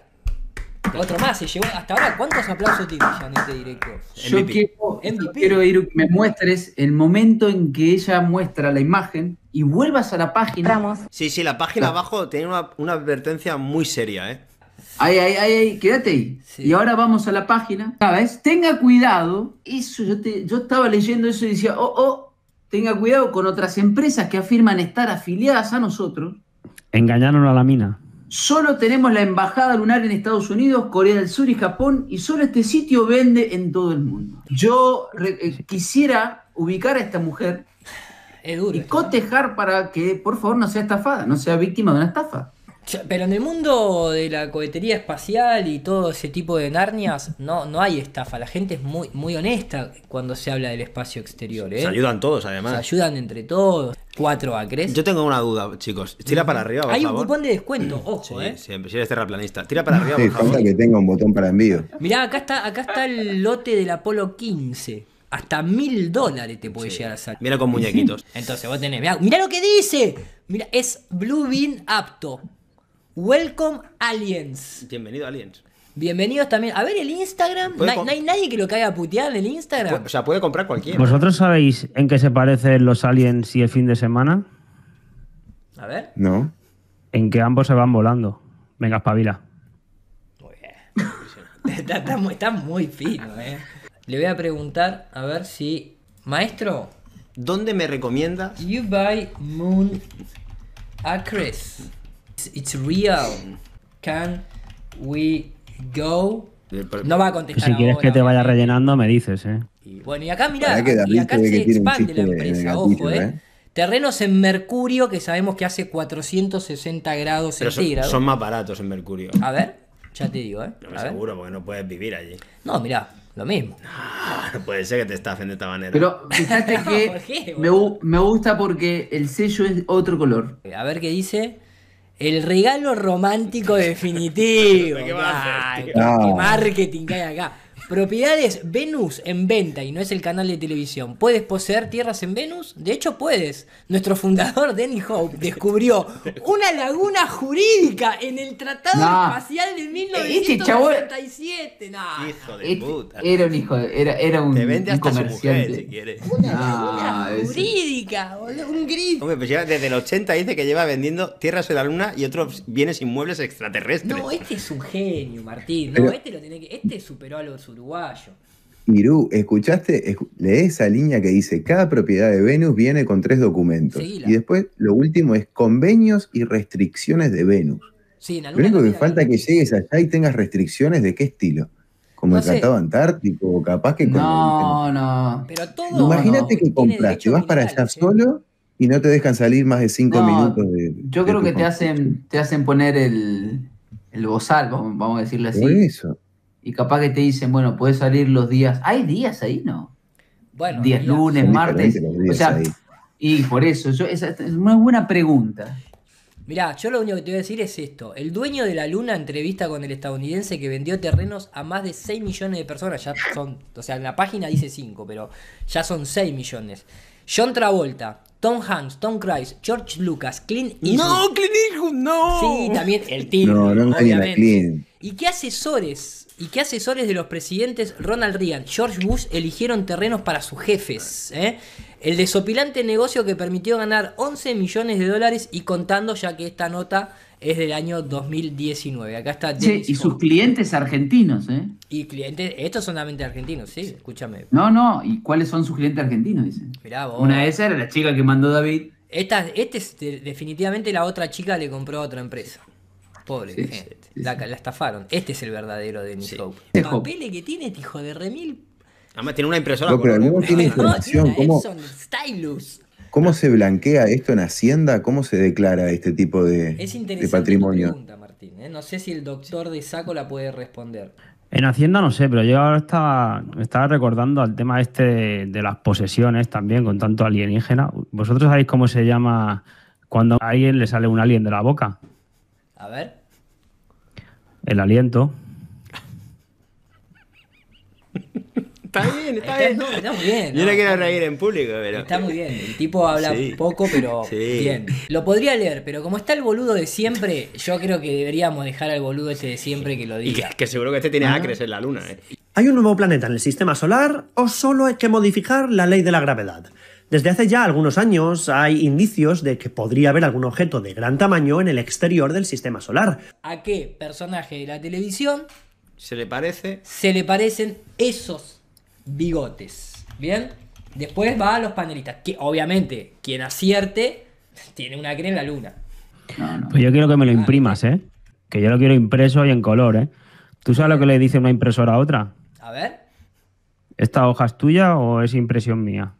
Otro más, se llevó hasta ahora. ¿Cuántos aplausos tiene ya en este directo? Yo M V P. quiero, M V P. quiero, Iru, que me muestres el momento en que ella muestra la imagen y vuelvas a la página. compramos. Sí, sí, la página abajo tiene una, una advertencia muy seria, ¿eh? Ahí, ahí, ahí, ahí, quédate ahí. Sí. Y ahora vamos a la página. ¿Sabes? Tenga cuidado. Eso, yo, te, yo estaba leyendo eso y decía, oh, oh, tenga cuidado con otras empresas que afirman estar afiliadas a nosotros. Engañaron a la mina. Solo tenemos la embajada lunar en Estados Unidos, Corea del Sur y Japón, y solo este sitio vende en todo el mundo. Yo re- eh, quisiera ubicar a esta mujer Es duro. y esto, ¿eh? cotejar para que, por favor, no sea estafada, no sea víctima de una estafa. Pero en el mundo de la cohetería espacial y todo ese tipo de narnias, no, no hay estafa. La gente es muy, muy honesta cuando se habla del espacio exterior, ¿eh? Se ayudan todos, Se además. ayudan entre todos. Cuatro acres. Yo tengo una duda, chicos. Tira para arriba, por Hay un favor. cupón de descuento, ojo, Sí, ¿eh? siempre, si eres terraplanista. Tira para arriba, Sí, por favor. falta que tenga un botón para envío. Mirá, acá está, acá está el lote del Apolo quince. Hasta mil dólares te puede llegar a salir. Mira con muñequitos. Entonces vos tenés, mirá, mirá lo que dice. Mira, es Blue Bean apto. Welcome aliens. Bienvenido, aliens. Bienvenidos también. A ver el Instagram. No Puede hay, com- no hay nadie que lo caiga a putear en el Instagram. O sea, puede comprar cualquiera. ¿Vosotros sabéis en qué se parecen los aliens y el fin de semana? A ver. ¿No? En que ambos se van volando. Venga, espabila. Muy bien. Está, está muy, está muy fino, eh. Le voy a preguntar a ver si. Maestro, ¿Dónde me recomiendas? you buy moon acres. It's, it's real. Can we go? Eh, por- No va a contestar. Si quieres ahora, que te vaya obviamente. rellenando, me dices, ¿eh? Y bueno, y acá mirá, Pará que y David acá se ve se que tiene un expande la chiste empresa, negatillo, ojo, eh. ¿eh? Terrenos en Mercurio que sabemos que hace cuatrocientos sesenta grados Pero son, centígrados. son más baratos en Mercurio. A ver, ya te digo, eh. No me A ver. seguro, porque no puedes vivir allí. No, mirá, lo mismo. Ah, no puede ser que te estafen de esta manera. Pero fíjate No, que ¿por qué, me, gu- me gusta porque el sello es otro color. A ver qué dice. El regalo romántico definitivo. ¿Qué va a hacer, Ay, tío? qué, Ah. qué marketing que hay acá. Propiedades Venus en venta y no es el canal de televisión. ¿Puedes poseer tierras en Venus? De hecho puedes. Nuestro fundador, Denny Hope, descubrió una laguna jurídica en el Tratado No. Espacial de mil Este novecientos chabón- sesenta y siete. No, Hijo de Este puta. era un hijo, de- era, era un, Te vende un hasta su comerciante. mujer, si quieres. No, ese- jurídica, boludo, un gris. Hombre, pues ya desde el ochenta dice que lleva vendiendo tierras en la luna y otros bienes inmuebles extraterrestres. No, este es un genio, Martín. No, Pero- este lo tiene que. Este superó a los uruguayos. Irú, ¿escuchaste? Escu- Lee esa línea que dice, cada propiedad de Venus viene con tres documentos. Seguila. Y después lo último es convenios y restricciones de Venus. Sí, en la Lo luna único que también falta hay- es que llegues allá y tengas restricciones de qué estilo. Como No el sé. Tratado Antártico, o capaz que con No, no. Pero todo. Imagínate no, que tiene compras, te derechos vas para allá minerales, ¿eh? solo y no te dejan salir más de cinco No, minutos de. Yo de creo tu que te construcción. hacen, te hacen poner el, el bozal, vamos, vamos a decirlo Por así. eso. Y capaz que te dicen, bueno, puedes salir los días. ¿Hay días ahí, no? Bueno, días mira, lunes, Son martes. diferentes los O días sea, ahí. y por eso, yo, esa es una buena pregunta. Mirá, yo lo único que te voy a decir es esto. El dueño de la luna entrevista con el estadounidense que vendió terrenos a más de seis millones de personas. Ya son, o sea, en la página dice cinco, pero ya son seis millones. John Travolta, Tom Hanks, Tom Cruise, George Lucas, Clint Eastwood. ¡No, Clint Eastwood, no! Sí, también el Tigre, No, no engañen a obviamente. Clint. ¿Y qué asesores? ¿Y qué asesores de los presidentes Ronald Reagan, George Bush eligieron terrenos para sus jefes? ¿eh? El desopilante negocio que permitió ganar once millones de dólares y contando, ya que esta nota es del año dos mil diecinueve. Acá está Che, Dennis y sus Hope. clientes argentinos, ¿eh? Y clientes, estos son solamente argentinos, sí, escúchame. No, no, ¿y cuáles son sus clientes argentinos? Dicen. Mirá vos. Una de esas era la chica que mandó David. Esta, este es de- definitivamente la otra chica le compró a otra empresa. Pobre Sí, gente. La, la estafaron. Este es el verdadero Dennis Sí. Hope. Este El Hope. papel que tiene este hijo de remil. Además tiene una impresora No, pero color, no ¿eh? tiene No, información. tiene una ¿Cómo, Epson Stylus. ¿Cómo se blanquea esto en Hacienda? ¿Cómo se declara este tipo de, Es de interesante tu patrimonio? pregunta, Martín. ¿eh? No sé si el doctor de Saco la puede responder. En Hacienda no sé, pero yo ahora estaba, estaba recordando al tema este de, de las posesiones también, con tanto alienígena. ¿Vosotros sabéis cómo se llama cuando a alguien le sale un alien de la boca? A ver. El aliento. Está bien, está Está, bien. no, está muy bien. Yo no, no quiero está reír bien. en público, pero... Está muy bien. El tipo habla Sí. poco, pero Sí. bien. Lo podría leer, pero como está el boludo de siempre, yo creo que deberíamos dejar al boludo ese de siempre que lo Y que, diga. que seguro que este tiene acres en la luna, ¿eh? ¿Hay un nuevo planeta en el sistema solar o solo hay que modificar la ley de la gravedad? Desde hace ya algunos años hay indicios de que podría haber algún objeto de gran tamaño en el exterior del sistema solar. ¿A qué personaje de la televisión ¿Se le parece? se le parecen esos bigotes? ¿Bien? Después va a los panelistas. Que obviamente, quien acierte tiene una cree en la luna. No, no. Pues yo quiero que me lo imprimas, ¿eh? Que yo lo quiero impreso y en color, ¿eh? ¿Tú sabes lo que le dice una impresora a otra? A ver. ¿Esta hoja es tuya o es impresión mía?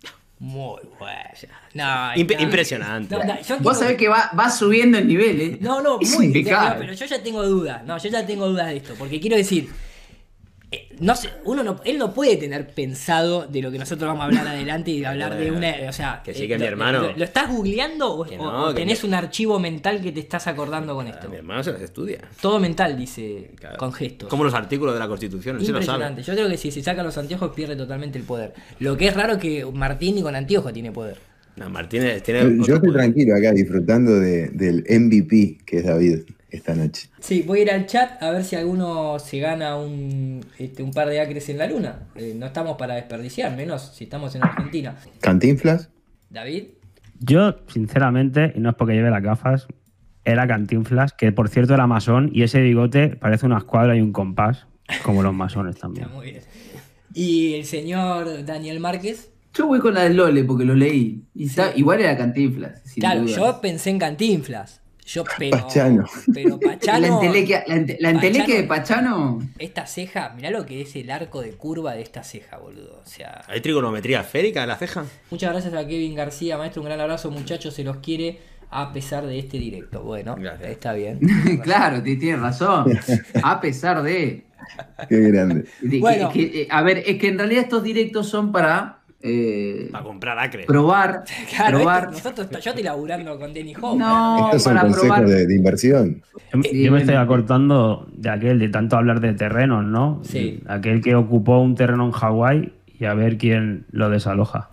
Muy bueno. No, Imp- no. impresionante. No, no, yo Vos quiero- sabés que va, va subiendo el nivel, ¿eh? No, no, Es muy impecable. no, pero yo ya tengo dudas. No, yo ya tengo dudas de esto. Porque quiero decir. eh, no sé, uno no, él no puede tener pensado de lo que nosotros vamos a hablar adelante y de hablar de una. O sea, Que sí, eh, que mi lo- hermano. ¿Lo, lo estás googleando o, Que o- no, o que tenés mi- un archivo mental que te estás acordando con esto? Mi hermano se las estudia. Todo mental, dice, Claro. con gestos. Como los artículos de la Constitución, él se lo sabe. Impresionante. Yo creo que si se sacan los anteojos pierde totalmente el poder. Lo que es raro es que Martín ni con anteojos tiene poder. No, Martínez tiene. Yo, otro yo estoy poder. tranquilo acá disfrutando de- del M V P que es David esta noche. Sí, voy a ir al chat a ver si alguno se gana un, este, un par de acres en la luna. Eh, no estamos para desperdiciar, menos si estamos en Argentina. ¿Cantinflas? David, Yo, sinceramente, y no es porque lleve las gafas, era Cantinflas, que por cierto era masón, y ese bigote parece una escuadra y un compás, como los masones también. está muy bien. Y el señor Daniel Márquez. Yo voy con la del Lole porque lo leí. Y sa- igual era Cantinflas. sin Claro, duda. yo pensé en Cantinflas. Yo, pero, Pachano. pero Pachano. La entelequia, la, ente- la entelequia de Pachano. Esta ceja, mirá lo que es el arco de curva de esta ceja, boludo. O sea, ¿Hay trigonometría esférica en la ceja? muchas gracias a Kevin García, maestro. Un gran abrazo, muchachos. Se los quiere a pesar de este directo. Bueno, Gracias. está bien. Claro, t- tienes razón. A pesar de. Qué grande. de que- Bueno. que, eh, a ver, es que en realidad estos directos son para eh, Para comprar acres. probar, Claro, probar. esto- nosotros, yo estoy laburando con Denny Hope. No, Estos son para consejos probar. de, de inversión. Yo, Sí, yo me estoy bueno. acortando de aquel, de tanto hablar de terrenos, ¿no? Sí. Aquel que ocupó un terreno en Hawái y a ver quién lo desaloja.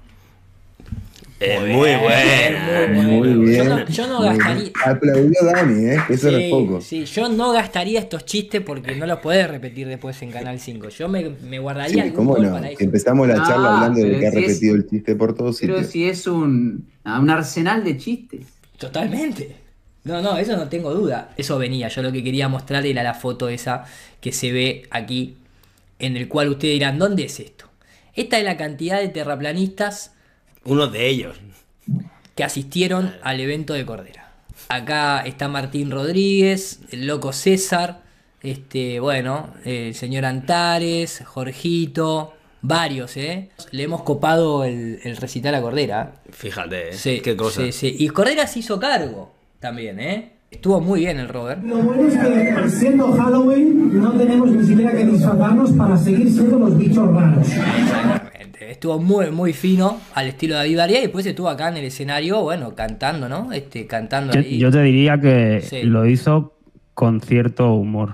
Eh, muy bueno. Muy bien. Yo no, yo no Muy bien. gastaría. Aplaudió Dani, ¿eh? Eso no es Sí, poco. sí, yo no gastaría estos chistes porque no los podés repetir después en Canal cinco. Yo me, me guardaría Sí, algún ¿cómo gol no? para eso. Empezamos la Ah, charla hablando de pero que ha si es- repetido el chiste por todos Pero sitios. si es un, un arsenal de chistes. Totalmente. No, no, eso no tengo duda. Eso venía. Yo lo que quería mostrar era la foto esa que se ve aquí, en el cual ustedes dirán, ¿dónde es esto? Esta es la cantidad de terraplanistas Uno de ellos. que asistieron al evento de Cordera. Acá está Martín Rodríguez, el loco César, este, bueno, el señor Antares, Jorgito, varios, ¿eh? Le hemos copado el, el recital a Cordera. Fíjate, ¿eh? Sí, Qué cosa. sí, sí. Y Cordera se hizo cargo también, ¿eh? Estuvo muy bien el Robert. Lo bueno es que siendo Halloween no tenemos ni siquiera que disfrazarnos para seguir siendo los bichos raros. Estuvo muy, muy fino, al estilo de David Barea, y después estuvo acá en el escenario, bueno, cantando, ¿no? Este, cantando Yo, ahí. yo te diría que Sí. lo hizo con cierto humor.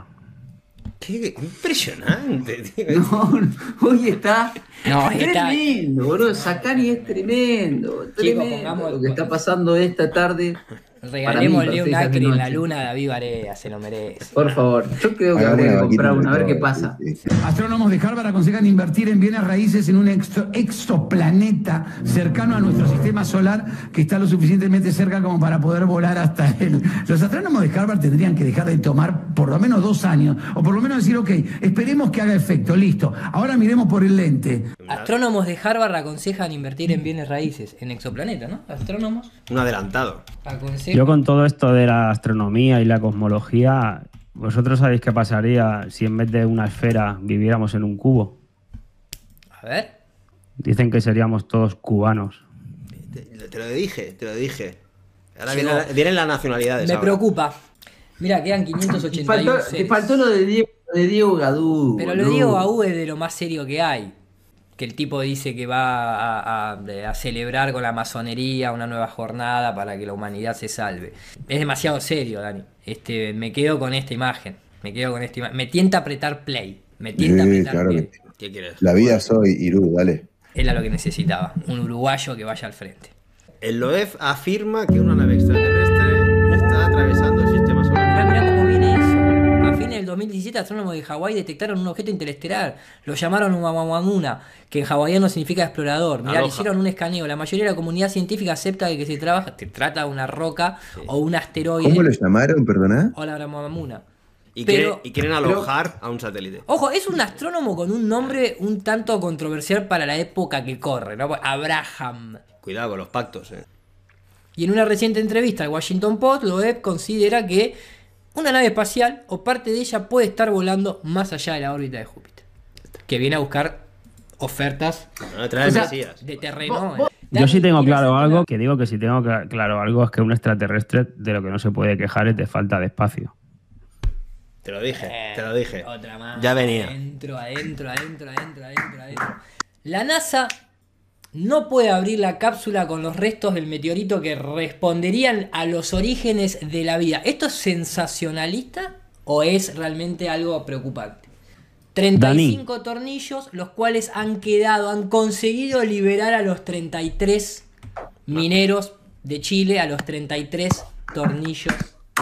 Qué impresionante, tío. No, hoy está No, está- tremendo, boludo. Sakari es tremendo. Tremendo pongamos- lo que está pasando esta tarde. Regalémosle para mí, un para acre seis de en la noche. luna a David Barea, se lo merece. Por favor, yo creo que Hagamos habría una que comprar vaquita una, a ver entre qué todos, pasa. sí, sí. Astrónomos de Harvard aconsejan invertir en bienes raíces en un exo- exoplaneta cercano a nuestro sistema solar que está lo suficientemente cerca como para poder volar hasta él. Los astrónomos de Harvard tendrían que dejar de tomar por lo menos dos años, o por lo menos decir, ok, esperemos que haga efecto, listo, ahora miremos por el lente. Astrónomos de Harvard aconsejan invertir en bienes raíces en exoplaneta, ¿no? Astrónomos Un adelantado. aconsejan. Yo con todo esto de la astronomía y la cosmología, ¿vosotros sabéis qué pasaría si en vez de una esfera viviéramos en un cubo? A ver. Dicen que seríamos todos cubanos. Te, te lo dije, te lo dije. Ahora Llegó. vienen, vienen las nacionalidades. Me ahora. preocupa. Mira, quedan Te quinientos ochenta y faltó, uno te seres. faltó lo de Diego, de Diego Gadú. Pero lo boludo. digo a U es de lo más serio que hay. Que el tipo dice que va a, a- a celebrar con la masonería una nueva jornada para que la humanidad se salve. Es demasiado serio, Dani. Este, me quedo con esta imagen. Me quedo con esta imagen. Me tienta apretar play. Me tienta Sí, apretar claro play. que sí. ¿Qué quieres? La vida soy, Irú, dale. Era lo que necesitaba. Un uruguayo que vaya al frente. El L O E F afirma que una nave extraterrestre está atravesando el sistema solar. Mirá, mirá cómo viene eso. A fines del dos mil diecisiete, astrónomos de Hawái detectaron un objeto interestelar. Lo llamaron Oumuamua, que en hawaiano significa explorador. Mirá, le Aloha. hicieron un escaneo. La mayoría de la comunidad científica acepta de que se, trabaja, se trata de una roca o un asteroide. ¿Cómo lo llamaron, perdona? Hola, Oumuamua. Y, Pero- quiere- y quieren alojar a un satélite. Ojo, es un astrónomo con un nombre un tanto controversial para la época que corre, ¿no? Abraham. Cuidado con los pactos, eh. Y en una reciente entrevista al Washington Post, L O E F considera que una nave espacial o parte de ella puede estar volando más allá de la órbita de Júpiter. Que viene a buscar ofertas No, trae o sea, Mesías. de terreno. Vos- eh. Yo sí tengo Dani, claro ¿tienes algo, que digo que si tengo cla- claro algo es que un extraterrestre de lo que no se puede quejar es de falta de espacio. Te lo dije, Eh, te lo dije. Otra más. Ya venía. Adentro, adentro, adentro, adentro, adentro, adentro. La NASA no puede abrir la cápsula con los restos del meteorito que responderían a los orígenes de la vida. ¿Esto es sensacionalista o es realmente algo preocupante? treinta y cinco tornillos, los cuales han quedado, han conseguido liberar a los treinta y tres mineros de Chile, a los treinta y tres tornillos.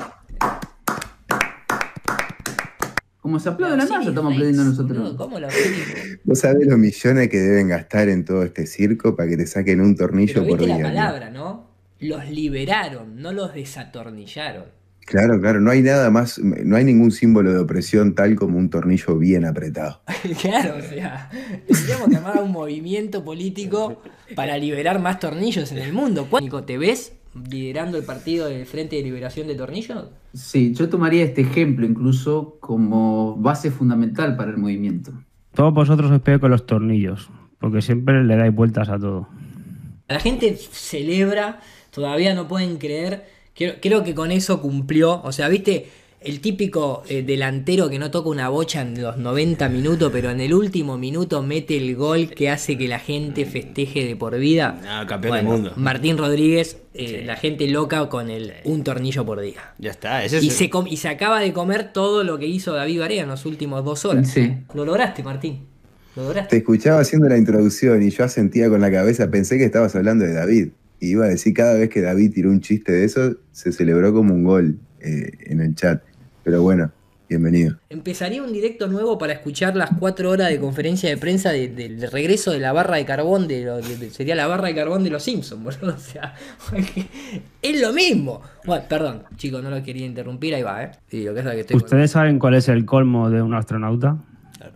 Como se aplaude la NASA, estamos aplaudiendo nosotros. ¿Cómo lo aplaudimos? ¿Vos sabés los millones que deben gastar en todo este circo para que te saquen un tornillo Pero por viste día? la palabra, ¿no? Los liberaron, no los desatornillaron. Claro, claro, no hay nada más, no hay ningún símbolo de opresión tal como un tornillo bien apretado. Claro, o sea, tendríamos que armar un movimiento político para liberar más tornillos en el mundo. ¿Cuándo te ves liderando el partido del Frente de Liberación de Tornillos? Sí, yo tomaría este ejemplo incluso como base fundamental para el movimiento. Todos vosotros os pego con los tornillos, porque siempre le dais vueltas a todo. La gente celebra, todavía no pueden creer. Creo, creo que con eso cumplió. O sea, viste, El típico eh, delantero que no toca una bocha en los noventa minutos, pero en el último minuto mete el gol que hace que la gente festeje de por vida. Ah, campeón Bueno, del mundo. Martín Rodríguez, eh, la gente loca con el un tornillo por día. Ya está, ese es Y el- se, com- y se acaba de comer todo lo que hizo David Barea en las últimas dos horas. Sí. Lo lograste, Martín. Lo lograste. Te escuchaba haciendo la introducción y yo asentía con la cabeza, pensé que estabas hablando de David. Y iba a decir, cada vez que David tiró un chiste de eso, se celebró como un gol eh, en el chat. Pero bueno, bienvenido. Empezaría un directo nuevo para escuchar las cuatro horas de conferencia de prensa de- de- del regreso de la barra de carbón, de, lo- de- de- sería la barra de carbón de los Simpsons, boludo. O sea, es lo mismo. Bueno, perdón, chicos, no lo quería interrumpir, ahí va, ¿eh? Sí, lo que es que estoy con- ¿Ustedes saben cuál es el colmo de un astronauta? Claro.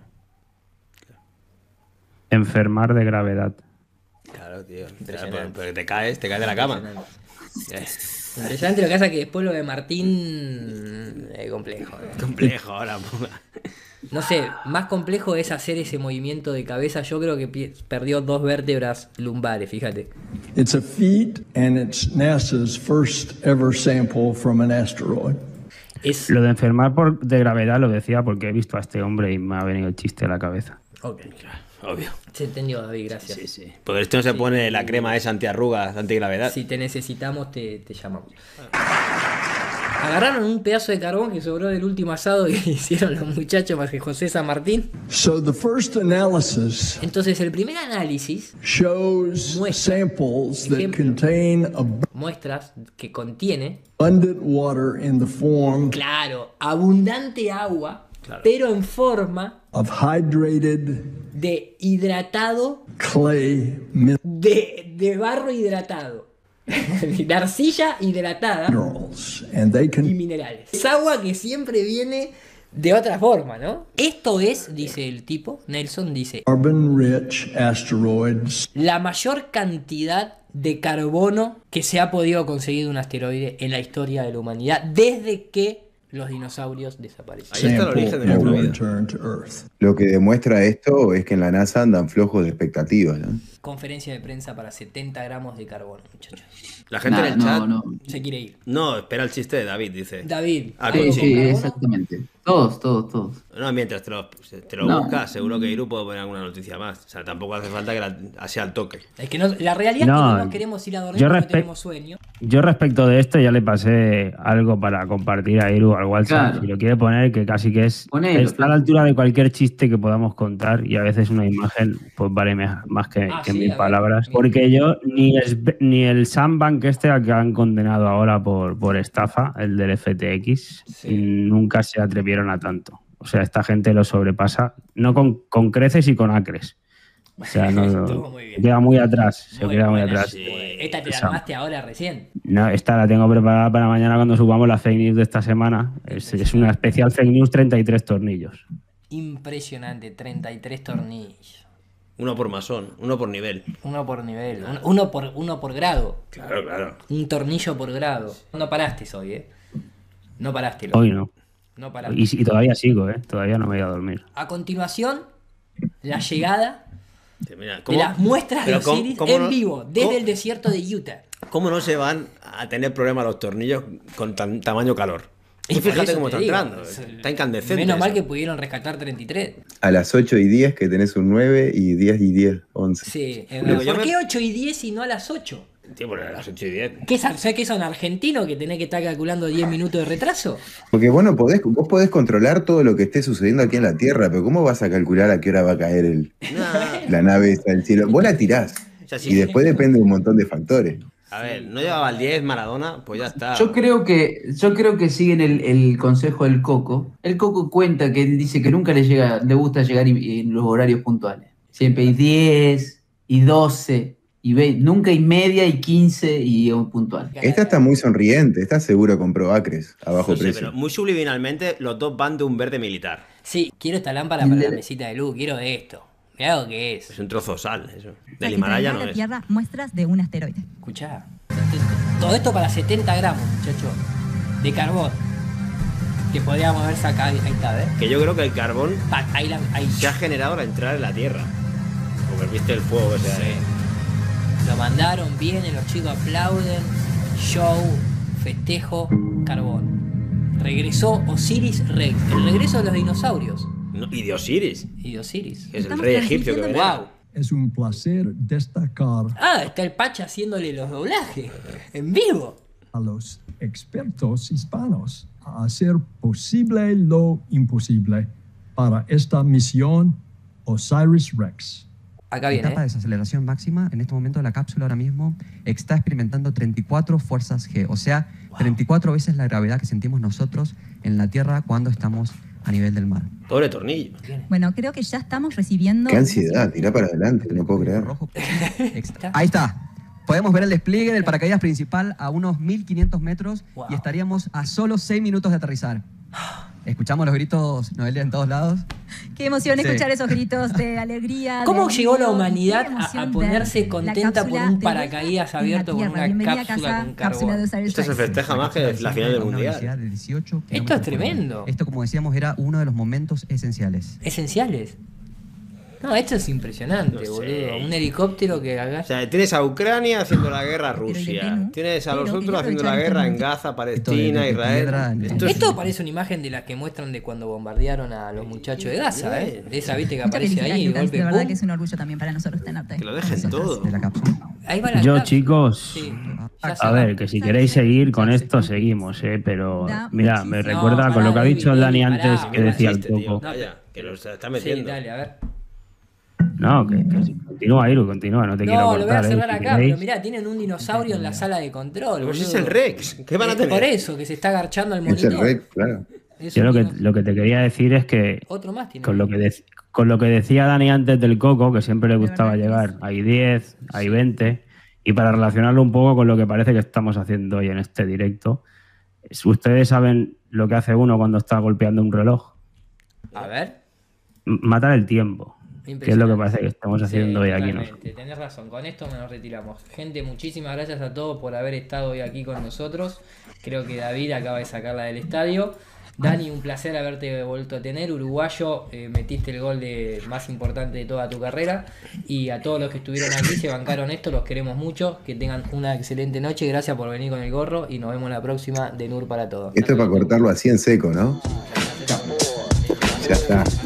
Enfermar de gravedad. Claro, tío. Pero, pero te caes, te caes de la cama. Eh, Impresionante lo que pasa que después lo de Martín es complejo. ¿eh? complejo ahora, puga. No sé, más complejo es hacer ese movimiento de cabeza. Yo creo que pi- perdió dos vértebras lumbares, fíjate. It's a feat, and it's NASA's first ever sample from an asteroid. Lo de enfermar por, de gravedad lo decía porque he visto a este hombre y me ha venido el chiste a la cabeza. Ok. Obvio. Se entendió, David, gracias. Sí, sí. Porque esto no se pone la crema esa antiarrugas, antigravedad. Si te necesitamos, te, te llamamos. Agarraron un pedazo de carbón que sobró del último asado que hicieron los muchachos más que José San Martín. So the first analysis Entonces, el primer análisis shows samples that contain muestras que contiene, abundant water in the form claro, abundante agua, pero en forma of hydrated de hidratado, clay de, de barro hidratado. De arcilla hidratada minerals, and they y can minerales. Es agua que siempre viene de otra forma, ¿no? Esto es, dice el tipo, Nelson dice, carbon-rich asteroids. la mayor cantidad de carbono que se ha podido conseguir de un asteroide en la historia de la humanidad desde que los dinosaurios desaparecieron. Ahí está el origen de nuestra vida. Return to Earth. Lo que demuestra esto es que en la NASA andan flojos de expectativas, ¿no? Conferencia de prensa para setenta gramos de carbono, muchachos. La gente Nah, en el no, chat. no. Se quiere ir. No, espera el chiste de David, dice. David. Ah, Sí, con- sí, exactamente. Todos, todos, todos. No, mientras te lo, te lo No. buscas, seguro que Iru puede poner alguna noticia más. O sea, tampoco hace falta que la, sea al toque. Es que no, la realidad No, es que no nos queremos ir a dormir yo porque respe- tenemos sueño. Yo respecto de esto ya le pasé algo para compartir a Iru al WhatsApp. Claro. Si lo quiere poner, que casi que es Ponelo, está a claro. la altura de cualquier chiste que podamos contar y a veces una imagen pues vale me- más que, Ah, que sí, a mil ver, palabras. mira. Porque yo ni el, ni el Sandbank este al que han condenado ahora por, por estafa, el del F T X, y nunca se atrevieron a tanto. O sea, esta gente lo sobrepasa, no con, con creces y con acres. O sea, no, Estuvo muy bien. se queda muy atrás, se Muy queda muy buena, atrás. sí. Esta te la Esa- armaste ahora recién. No, esta la tengo preparada para mañana cuando subamos la fake news de esta semana. Es, es una especial fake news treinta y tres tornillos. Impresionante, treinta y tres tornillos. Uno por masón, uno por nivel. Uno por nivel, un- uno por, uno por grado. Claro, claro. Un tornillo por grado. No paraste hoy, ¿eh? No paraste. Hoy no. No paraste. Y, y todavía sigo, ¿eh? Todavía no me voy a dormir. A continuación, la llegada Sí, mira, de ¿cómo- las muestras de pero cómo- Osiris cómo en no- vivo, desde cómo- el desierto de Utah. ¿Cómo no se van a tener problemas los tornillos con tan tamaño calor? Y Y por fíjate eso cómo te está digo, entrando. es- Está incandescente. Menos mal eso. que pudieron rescatar treinta y tres. A las ocho y diez que tenés un nueve y diez y diez, once. Sí, es Pero verdad. yo ¿Por me- qué ocho y diez y no a las ocho? Tío, pero a las ocho y diez. ¿Qué, ¿Sabes que son argentinos que tenés que estar calculando diez minutos de retraso? Porque vos, no podés, vos podés controlar todo lo que esté sucediendo aquí en la Tierra, pero ¿cómo vas a calcular a qué hora va a caer el, la nave esa del cielo? Vos la tirás. O sea, sí. Y después depende de un montón de factores. A ver, no llevaba al diez Maradona, pues ya está. Yo creo que, yo creo que siguen el, el consejo del Coco. El Coco cuenta que él dice que nunca le llega, le gusta llegar y- en los horarios puntuales. Siempre hay diez y doce y veinte, nunca hay media y quince y un puntual. Esta está muy sonriente, está seguro compró acres a bajo No sé, precio. pero muy subliminalmente los dos van de un verde militar. Sí, quiero esta lámpara para la mesita de luz, quiero esto. Mirá lo que es. Es un trozo de sal, eso. Del Para Himalaya que no traiga a la es. Tierra muestras de un asteroide. Escuchá. Todo esto para setenta gramos, muchacho. De carbón. Que podríamos haber sacado. Ahí está, ¿ves? Que yo creo que el carbón Pa, ahí la, ahí. se ha generado al entrar en la Tierra. Porque viste el fuego que se da. Lo mandaron, vienen, los chicos aplauden. Show, festejo, carbón. Regresó Osiris Rex, el regreso de los dinosaurios. No, y de Osiris. Y de Osiris. Que es el rey egipcio que venera. Wow. Es un placer destacar Ah, está el Pacha haciéndole los doblajes en vivo. a los expertos hispanos a hacer posible lo imposible para esta misión Osiris Rex. Acá viene. Etapa de desaceleración máxima. En este momento la cápsula ahora mismo está experimentando treinta y cuatro fuerzas G, o sea, wow. treinta y cuatro veces la gravedad que sentimos nosotros en la Tierra cuando estamos a nivel del mar. Pobre tornillo. Bueno, creo que ya estamos recibiendo... Qué ansiedad, tirá para adelante, no puedo creer. Ahí está. Podemos ver el despliegue del paracaídas principal a unos mil quinientos metros wow. y estaríamos a solo seis minutos de aterrizar. Escuchamos los gritos, Noelia, en todos lados. Qué emoción Sí. escuchar esos gritos de alegría. ¿Cómo de llegó la río, humanidad qué a, emoción a ponerse ver contenta la por cápsula un de paracaídas vuelta en la abierto con Tierra? una Bienvenida a cápsula casa, con cápsula carbón? de Osiris Esto se Rex. festeja más que la final del mundial. De dieciocho Esto es tremendo. Esto, como decíamos, era uno de los momentos esenciales. ¿Esenciales? No, esto es impresionante, No sé. boludo. Un helicóptero que haga... O sea, tienes a Ucrania haciendo la guerra a Rusia. Tienes a los Pero otros quería haciendo la aprovechar guerra este en Gaza, Palestina, Israel. Esto es- Esto parece una imagen de las que muestran de cuando bombardearon a los muchachos de Gaza, ¿eh? De esa, viste, que Muchas aparece felicidades, ahí, de Lucas, golpe, de verdad pum. que es un orgullo también para nosotros tenerte. Que lo dejen todo. Ahí va la Yo, cápsula. chicos, Sí. Ya se a va. ver, que si queréis seguir con esto, seguimos, ¿eh? Pero Da mira, me muchísimo. recuerda No, con lo que pará, ha dicho el Dani David, antes pará. que decía el Chiste, tío. Coco. Vaya, que lo está Sí, metiendo. dale, a ver. No, que, que si- continúa, Iru, continúa, no te quiero No, cortar. lo voy a ¿eh? cerrar Si acá, queréis. pero mirá, tienen un dinosaurio en la sala de control. Pues boludo. es el Rex. ¿Qué van a Es tener? Por eso, que se está agarchando al Es el monitor. Rex, claro. Es Yo un lo que, dino- lo que te quería decir es que Otro más tiene. con lo que, dec- con lo que decía Dani antes del Coco, que siempre le gustaba llegar, hay diez, hay veinte, y para relacionarlo un poco con lo que parece que estamos haciendo hoy en este directo, es- ustedes saben lo que hace uno cuando está golpeando un reloj, A ver. M- matar el tiempo, que es lo que parece que estamos haciendo hoy aquí nosotros. Totalmente, tenés razón, con esto nos retiramos. Gente, muchísimas gracias a todos por haber estado hoy aquí con nosotros. Creo que David acaba de sacarla del estadio. Dani, un placer haberte vuelto a tener. Uruguayo, eh, metiste el gol de, más importante de toda tu carrera. Y a todos los que estuvieron aquí, se bancaron esto, los queremos mucho. Que tengan una excelente noche. Gracias por venir con el gorro. Y nos vemos la próxima de Nur para todos. Esto es para cortarlo así en seco, ¿no? Ya está.